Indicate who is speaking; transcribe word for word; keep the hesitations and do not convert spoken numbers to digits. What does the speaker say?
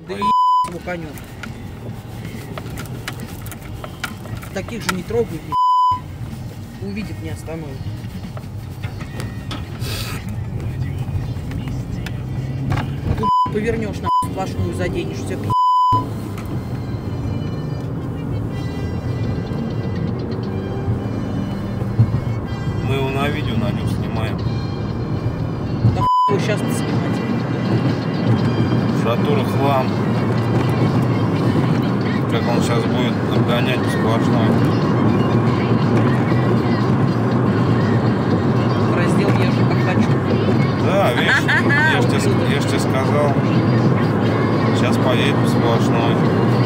Speaker 1: Да и его конем. Таких же не трогают, увидит, не остановит. А тут повернешь на сплошную, заденешь, все пи***.
Speaker 2: Мы его на видео на нем снимаем.
Speaker 1: Да его сейчас снимать.
Speaker 2: Шатура хлам. Как он сейчас будет обгонять сплошной.
Speaker 1: Раздел езжу как хочу.
Speaker 2: Да, видишь, я же тебе, я ж тебе сказал. Сейчас поедет сплошной.